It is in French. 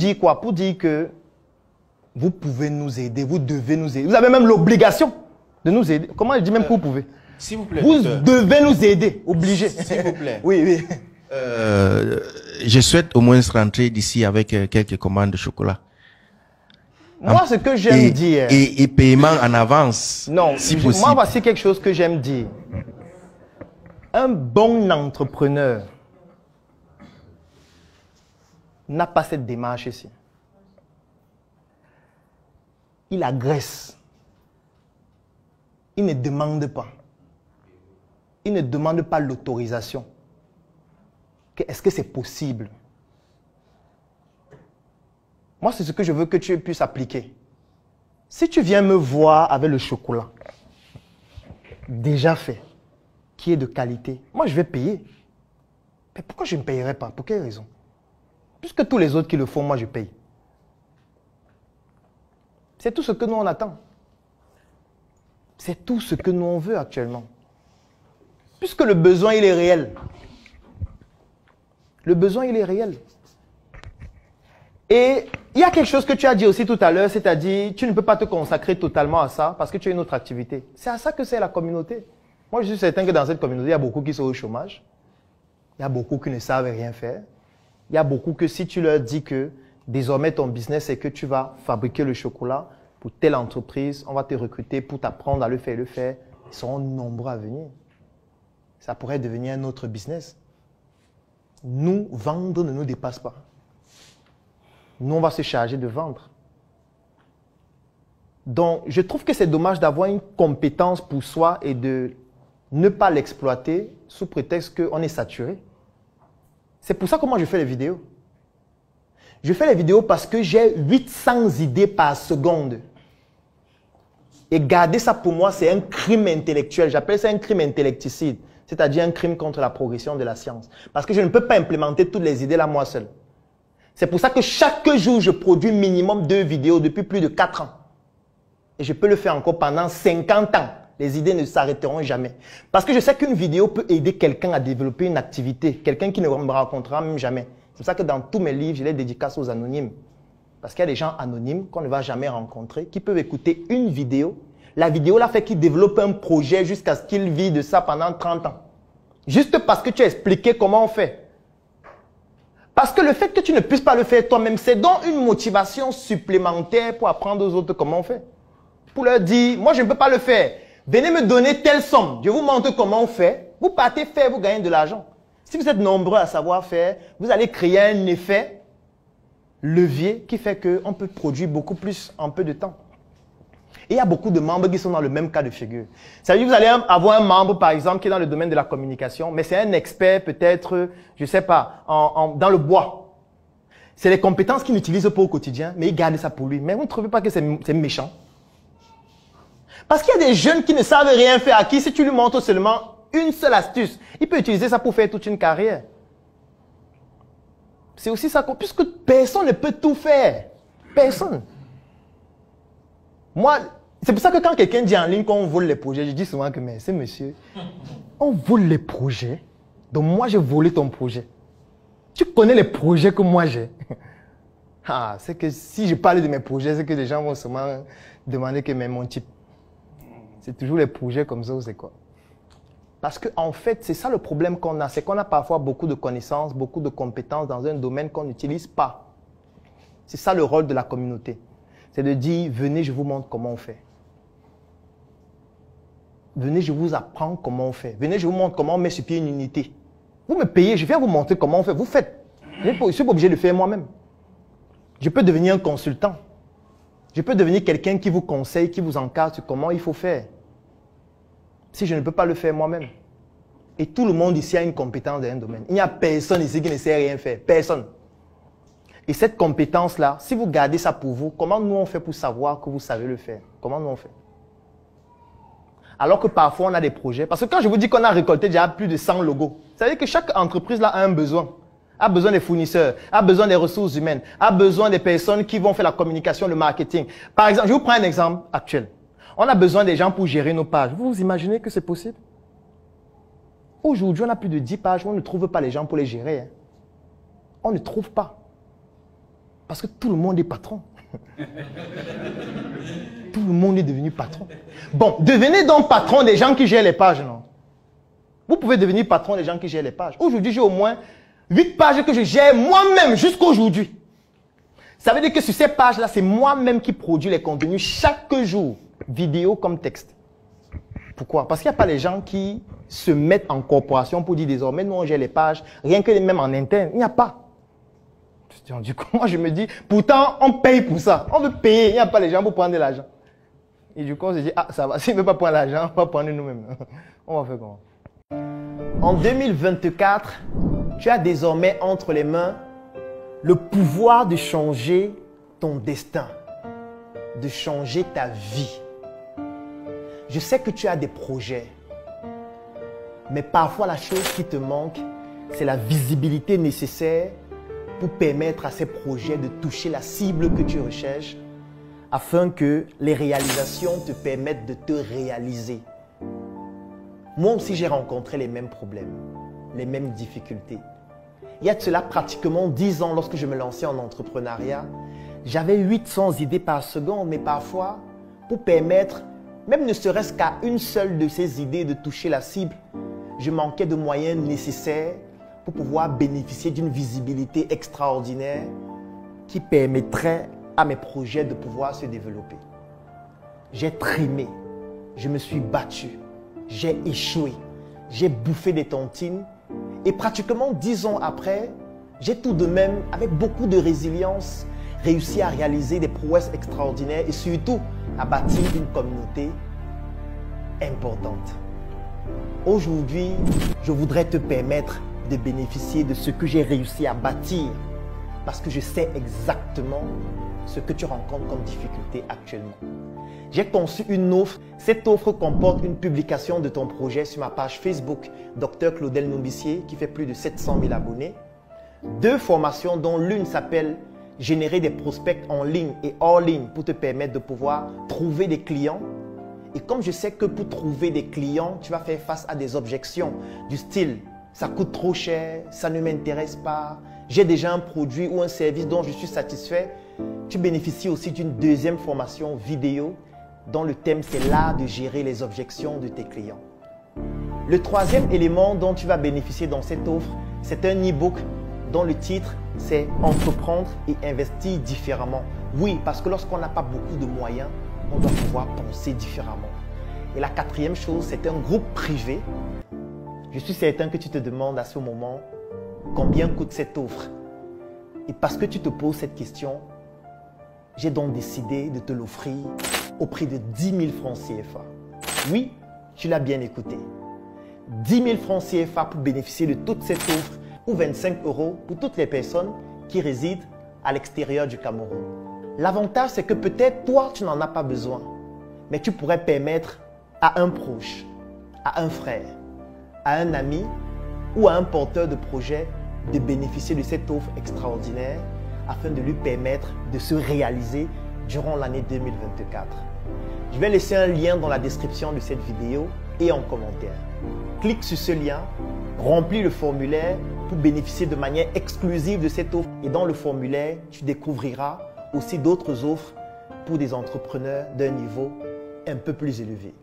dire quoi? Pour dire que vous pouvez nous aider, vous devez nous aider. Vous avez même l'obligation de nous aider. Comment je dis même que vous pouvez? S'il vous plaît. Vous docteur, devez nous aider, obligé. s'il vous plaît. Oui, oui. Je souhaite au moins rentrer d'ici avec quelques commandes de chocolat. Moi, ce que j'aime dire... Et paiement en avance, non, si possible. moi, voici quelque chose que j'aime dire. Un bon entrepreneur n'a pas cette démarche ici. Il agresse. Il ne demande pas. Il ne demande pas l'autorisation. Est-ce que c'est possible? Moi, c'est ce que je veux que tu puisses appliquer. Si tu viens me voir avec le chocolat, déjà fait, qui est de qualité, moi, je vais payer. Mais pourquoi je ne payerais pas? Pour quelle raison? Puisque tous les autres qui le font, moi, je paye. C'est tout ce que nous, on attend. C'est tout ce que nous, on veut actuellement. Puisque le besoin, il est réel. Le besoin, il est réel. Et il y a quelque chose que tu as dit aussi tout à l'heure, c'est-à-dire, tu ne peux pas te consacrer totalement à ça parce que tu as une autre activité. C'est à ça que c'est la communauté. Moi, je suis certain que dans cette communauté, il y a beaucoup qui sont au chômage. Il y a beaucoup qui ne savent rien faire. Il y a beaucoup que si tu leur dis que désormais ton business, c'est que tu vas fabriquer le chocolat pour telle entreprise, on va te recruter pour t'apprendre à le faire, ils seront nombreux à venir. Ça pourrait devenir un autre business. Nous, vendre ne nous dépasse pas. Nous, on va se charger de vendre. Donc, je trouve que c'est dommage d'avoir une compétence pour soi et de ne pas l'exploiter sous prétexte qu'on est saturé. C'est pour ça que moi, je fais les vidéos. Je fais les vidéos parce que j'ai 800 idées par seconde. Et garder ça pour moi, c'est un crime intellectuel. J'appelle ça un crime intellecticide. C'est-à-dire un crime contre la progression de la science. Parce que je ne peux pas implémenter toutes les idées là moi seul. C'est pour ça que chaque jour, je produis minimum 2 vidéos depuis plus de 4 ans. Et je peux le faire encore pendant 50 ans. Les idées ne s'arrêteront jamais. Parce que je sais qu'une vidéo peut aider quelqu'un à développer une activité. Quelqu'un qui ne me rencontrera même jamais. C'est pour ça que dans tous mes livres, je les dédicace aux anonymes. Parce qu'il y a des gens anonymes qu'on ne va jamais rencontrer, qui peuvent écouter une vidéo. La vidéo là fait qu'ils développent un projet jusqu'à ce qu'ils vivent de ça pendant 30 ans. Juste parce que tu as expliqué comment on fait. Parce que le fait que tu ne puisses pas le faire toi-même, c'est donc une motivation supplémentaire pour apprendre aux autres comment on fait. Pour leur dire, moi je ne peux pas le faire. Venez me donner telle somme. Je vous montre comment on fait. Vous partez faire, vous gagnez de l'argent. Si vous êtes nombreux à savoir faire, vous allez créer un effet levier qui fait qu'on peut produire beaucoup plus en peu de temps. Et il y a beaucoup de membres qui sont dans le même cas de figure. Ça veut dire que vous allez avoir un membre, par exemple, qui est dans le domaine de la communication, mais c'est un expert peut-être, je ne sais pas, dans le bois. C'est les compétences qu'il utilise pas au quotidien, mais il garde ça pour lui. Mais vous ne trouvez pas que c'est méchant? Parce qu'il y a des jeunes qui ne savent rien faire, à qui si tu lui montres seulement une seule astuce, il peut utiliser ça pour faire toute une carrière. C'est aussi ça, puisque personne ne peut tout faire. Personne. Moi, c'est pour ça que quand quelqu'un dit en ligne qu'on vole les projets, je dis souvent que mais c'est monsieur, on vole les projets. Donc moi, j'ai volé ton projet. Tu connais les projets que moi j'ai. Ah, c'est que si je parle de mes projets, c'est que les gens vont seulement demander que mais mon type. C'est toujours les projets comme ça ou c'est quoi? Parce qu'en fait, c'est ça le problème qu'on a. C'est qu'on a parfois beaucoup de connaissances, beaucoup de compétences dans un domaine qu'on n'utilise pas. C'est ça le rôle de la communauté. C'est de dire, venez, je vous montre comment on fait. Venez, je vous apprends comment on fait. Venez, je vous montre comment on met sur pied une unité. Vous me payez, je viens vous montrer comment on fait. Vous faites. Je ne suis pas obligé de le faire moi-même. Je peux devenir un consultant. Je peux devenir quelqu'un qui vous conseille, qui vous encadre sur comment il faut faire. Si je ne peux pas le faire moi-même. Et tout le monde ici a une compétence dans un domaine. Il n'y a personne ici qui ne sait rien faire. Personne. Et cette compétence-là, si vous gardez ça pour vous, comment nous on fait pour savoir que vous savez le faire? Comment nous on fait? Alors que parfois on a des projets. Parce que quand je vous dis qu'on a récolté déjà plus de 100 logos, ça veut dire que chaque entreprise là a un besoin. A besoin des fournisseurs, a besoin des ressources humaines, a besoin des personnes qui vont faire la communication, le marketing. Par exemple, je vous prends un exemple actuel. On a besoin des gens pour gérer nos pages. Vous imaginez que c'est possible? Aujourd'hui, on a plus de 10 pages, on ne trouve pas les gens pour les gérer. Hein. On ne trouve pas. Parce que tout le monde est patron. Tout le monde est devenu patron. Bon, devenez donc patron des gens qui gèrent les pages, non? Vous pouvez devenir patron des gens qui gèrent les pages. Aujourd'hui, j'ai au moins 8 pages que je gère moi-même jusqu'à aujourd'hui. Ça veut dire que sur ces pages-là, c'est moi-même qui produis les contenus chaque jour, vidéo comme texte. Pourquoi? Parce qu'il n'y a pas les gens qui se mettent en corporation pour dire désormais, nous on gère les pages, rien que même en interne. Il n'y a pas. Du coup, moi je me dis, pourtant on paye pour ça. On veut payer, il n'y a pas les gens pour prendre de l'argent. Et du coup on se dit, ah ça va, s'il ne veut pas prendre l'argent, on va prendre nous-mêmes. On va faire comment? En 2024, tu as désormais entre les mains le pouvoir de changer ton destin, de changer ta vie. Je sais que tu as des projets, mais parfois la chose qui te manque, c'est la visibilité nécessaire pour permettre à ces projets de toucher la cible que tu recherches afin que les réalisations te permettent de te réaliser. Moi aussi, j'ai rencontré les mêmes problèmes, les mêmes difficultés. Il y a de cela pratiquement 10 ans, lorsque je me lançais en entrepreneuriat, j'avais 800 idées par seconde, mais parfois, pour permettre, même ne serait-ce qu'à une seule de ces idées de toucher la cible, je manquais de moyens nécessaires pour pouvoir bénéficier d'une visibilité extraordinaire qui permettrait à mes projets de pouvoir se développer. J'ai trimé, je me suis battu, j'ai échoué, j'ai bouffé des tontines et pratiquement 10 ans après, j'ai tout de même, avec beaucoup de résilience, réussi à réaliser des prouesses extraordinaires et surtout à bâtir une communauté importante. Aujourd'hui, je voudrais te permettre de bénéficier de ce que j'ai réussi à bâtir parce que je sais exactement ce que tu rencontres comme difficulté actuellement. J'ai conçu une offre. Cette offre comporte une publication de ton projet sur ma page Facebook Dr Claudel Nombissier qui fait plus de 700 000 abonnés. 2 formations dont l'une s'appelle Générer des prospects en ligne et hors ligne pour te permettre de pouvoir trouver des clients. Et comme je sais que pour trouver des clients, tu vas faire face à des objections du style « ça coûte trop cher, ça ne m'intéresse pas, j'ai déjà un produit ou un service dont je suis satisfait », tu bénéficies aussi d'une 2e formation vidéo dont le thème c'est l'art de gérer les objections de tes clients. Le 3e élément dont tu vas bénéficier dans cette offre, c'est un e-book dont le titre c'est « Entreprendre et investir différemment ». Oui, parce que lorsqu'on n'a pas beaucoup de moyens, on doit pouvoir penser différemment. Et la 4e chose, c'est un groupe privé. Je suis certain que tu te demandes à ce moment combien coûte cette offre. Et parce que tu te poses cette question, j'ai donc décidé de te l'offrir au prix de 10 000 francs CFA. Oui, tu l'as bien écouté. 10 000 francs CFA pour bénéficier de toute cette offre ou 25 € pour toutes les personnes qui résident à l'extérieur du Cameroun. L'avantage, c'est que peut-être toi, tu n'en as pas besoin, mais tu pourrais permettre à un proche, à un frère, à un ami ou à un porteur de projet de bénéficier de cette offre extraordinaire afin de lui permettre de se réaliser durant l'année 2024. Je vais laisser un lien dans la description de cette vidéo et en commentaire. Clique sur ce lien, remplis le formulaire pour bénéficier de manière exclusive de cette offre. Et dans le formulaire, tu découvriras aussi d'autres offres pour des entrepreneurs d'un niveau un peu plus élevé.